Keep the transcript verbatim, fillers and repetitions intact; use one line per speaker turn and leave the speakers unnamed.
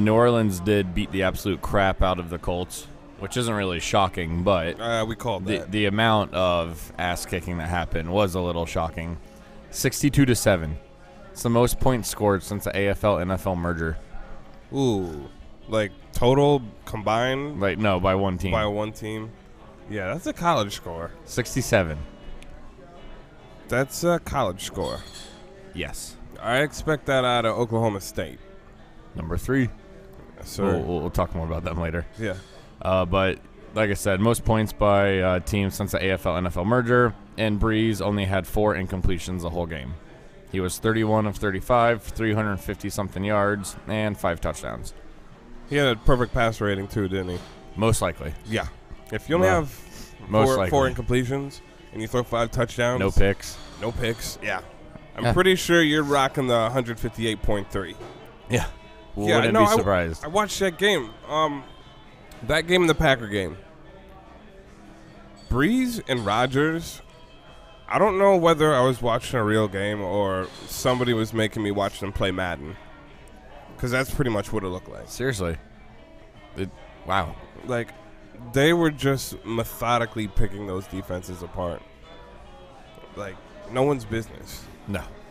New Orleans did beat the absolute crap out of the Colts, which isn't really shocking, but
Uh, we called
the,
that.
the amount of ass kicking that happened was a little shocking. sixty-two to seven. It's the most points scored since the A F L N F L merger.
Ooh, like total combined
Like no, by one team.
by one team. Yeah, that's a college score.
sixty-seven.
That's a college score.
Yes.
I expect that out of Oklahoma State.
Number three.
Yes, sir.
We'll, we'll, we'll talk more about them later.
Yeah.
Uh, but like I said, most points by uh, teams since the A F L N F L merger, and Breeze only had four incompletions the whole game. He was thirty-one of thirty-five, three hundred fifty something yards, and five touchdowns.
He had a perfect pass rating too, didn't he?
Most likely.
Yeah. If you only
Well,
have
most
four,
likely.
four incompletions and you throw five touchdowns,
No picks.
no picks. Yeah. I'm
Yeah.
pretty sure you're rocking the one fifty-eight point three.
Yeah.
Yeah,
Wouldn't
no,
be
I w-
surprised.
I watched that game. Um, that game and the Packer game. Breeze and Rodgers. I don't know whether I was watching a real game or somebody was making me watch them play Madden. Because that's pretty much what it looked like.
Seriously. It, wow.
Like, they were just methodically picking those defenses apart. Like, no one's business.
No.